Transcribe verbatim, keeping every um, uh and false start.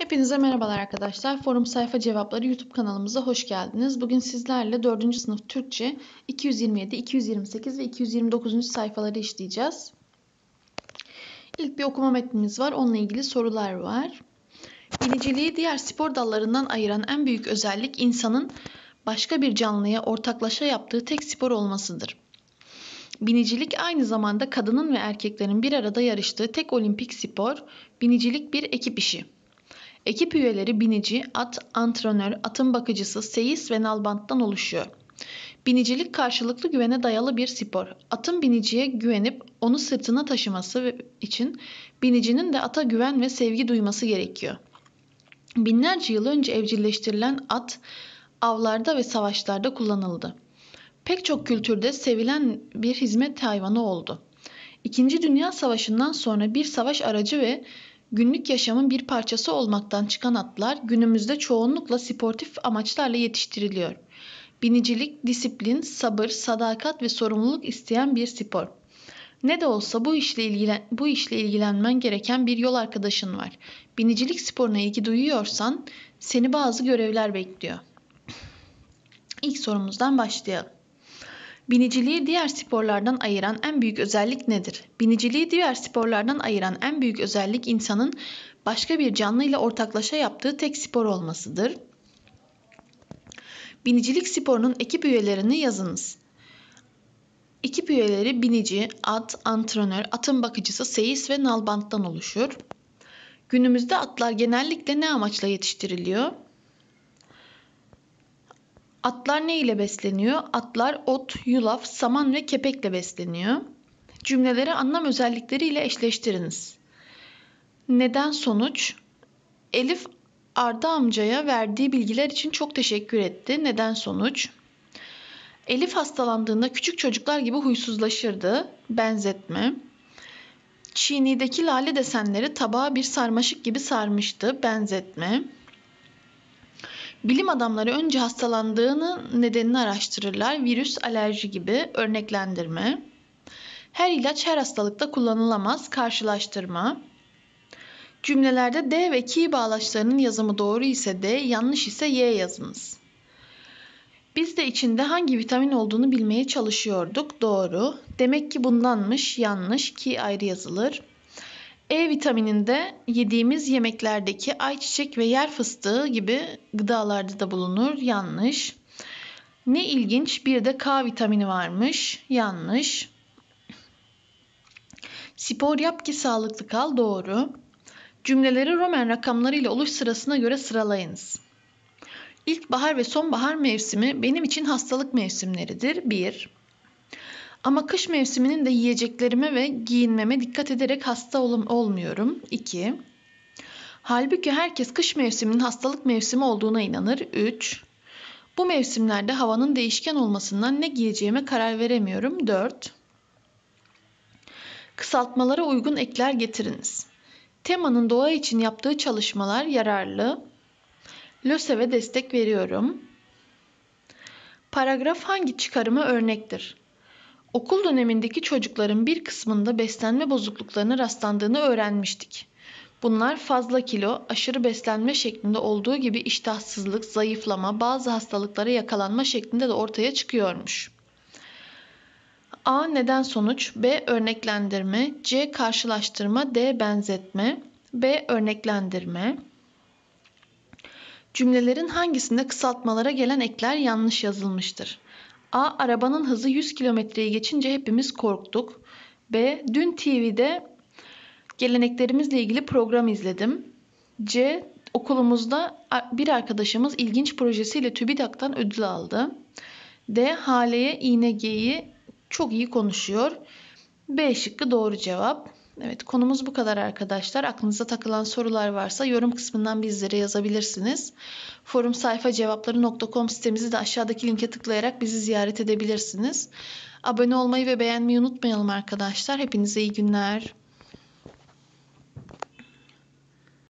Hepinize merhabalar arkadaşlar. Forum Sayfa Cevapları YouTube kanalımıza hoş geldiniz. Bugün sizlerle dördüncü sınıf Türkçe iki yüz yirmi yedi, iki yüz yirmi sekiz ve iki yüz yirmi dokuzuncu sayfaları işleyeceğiz. İlk bir okuma metnimiz var. Onunla ilgili sorular var. Biniciliği diğer spor dallarından ayıran en büyük özellik insanın başka bir canlıya ortaklaşa yaptığı tek spor olmasıdır. Binicilik aynı zamanda kadının ve erkeklerin bir arada yarıştığı tek olimpik spor. Binicilik bir ekip işi. Ekip üyeleri binici, at, antrenör, atın bakıcısı, seyis ve nalbanttan oluşuyor. Binicilik karşılıklı güvene dayalı bir spor. Atın biniciye güvenip onu sırtına taşıması için binicinin de ata güven ve sevgi duyması gerekiyor. Binlerce yıl önce evcilleştirilen at avlarda ve savaşlarda kullanıldı. Pek çok kültürde sevilen bir hizmet hayvanı oldu. İkinci Dünya Savaşı'ndan sonra bir savaş aracı ve günlük yaşamın bir parçası olmaktan çıkan atlar günümüzde çoğunlukla sportif amaçlarla yetiştiriliyor. Binicilik, disiplin, sabır, sadakat ve sorumluluk isteyen bir spor. Ne de olsa bu işle ilgilen bu işle ilgilenmen gereken bir yol arkadaşın var. Binicilik sporuna ilgi duyuyorsan seni bazı görevler bekliyor. İlk sorumuzdan başlayalım. Biniciliği diğer sporlardan ayıran en büyük özellik nedir? Biniciliği diğer sporlardan ayıran en büyük özellik insanın başka bir canlı ile ortaklaşa yaptığı tek spor olmasıdır. Binicilik sporunun ekip üyelerini yazınız. Ekip üyeleri binici, at, antrenör, atın bakıcısı, seyis ve nalbanttan oluşur. Günümüzde atlar genellikle ne amaçla yetiştiriliyor? Atlar ne ile besleniyor? Atlar ot, yulaf, saman ve kepekle besleniyor. Cümleleri anlam özellikleriyle eşleştiriniz. Neden sonuç? Elif Arda amcaya verdiği bilgiler için çok teşekkür etti. Neden sonuç? Elif hastalandığında küçük çocuklar gibi huysuzlaşırdı. Benzetme. Çiğnideki lale desenleri tabağa bir sarmaşık gibi sarmıştı. Benzetme. Bilim adamları önce hastalandığının nedenini araştırırlar. Virüs, alerji gibi. Örneklendirme. Her ilaç her hastalıkta kullanılamaz. Karşılaştırma. Cümlelerde D ve ki bağlaçlarının yazımı doğru ise D, yanlış ise Y yazınız. Biz de içinde hangi vitamin olduğunu bilmeye çalışıyorduk. Doğru. Demek ki bundanmış. Yanlış. Ki ayrı yazılır. E vitamininde yediğimiz yemeklerdeki ayçiçek ve yer fıstığı gibi gıdalarda da bulunur. Yanlış. Ne ilginç, bir de K vitamini varmış. Yanlış. Spor yap ki sağlıklı kal. Doğru. Cümleleri Roman rakamlarıyla oluş sırasına göre sıralayınız. İlkbahar ve sonbahar mevsimi benim için hastalık mevsimleridir. bir. Ama kış mevsiminin de yiyeceklerime ve giyinmeme dikkat ederek hasta ol- olmuyorum. iki. Halbuki herkes kış mevsiminin hastalık mevsimi olduğuna inanır. üç. Bu mevsimlerde havanın değişken olmasından ne giyeceğime karar veremiyorum. dört. Kısaltmalara uygun ekler getiriniz. Tema'nın doğa için yaptığı çalışmalar yararlı. LÖSEV'e destek veriyorum. Paragraf hangi çıkarıma örnektir? Okul dönemindeki çocukların bir kısmında beslenme bozukluklarına rastlandığını öğrenmiştik. Bunlar fazla kilo, aşırı beslenme şeklinde olduğu gibi iştahsızlık, zayıflama, bazı hastalıklara yakalanma şeklinde de ortaya çıkıyormuş. A. Neden sonuç, B. Örneklendirme, C. Karşılaştırma, D. Benzetme, B. Örneklendirme. Cümlelerin hangisinde kısaltmalara gelen ekler yanlış yazılmıştır? A. Arabanın hızı yüz kilometreyi geçince hepimiz korktuk. B. Dün T V'de geleneklerimizle ilgili program izledim. C. Okulumuzda bir arkadaşımız ilginç projesiyle TÜBİTAK'tan ödül aldı. D. Hale'ye İ N G'yi çok iyi konuşuyor. B şıkkı doğru cevap. Evet, konumuz bu kadar arkadaşlar. Aklınıza takılan sorular varsa yorum kısmından bizlere yazabilirsiniz. forum sayfa cevapları nokta com sitemizi de aşağıdaki linke tıklayarak bizi ziyaret edebilirsiniz. Abone olmayı ve beğenmeyi unutmayalım arkadaşlar. Hepinize iyi günler.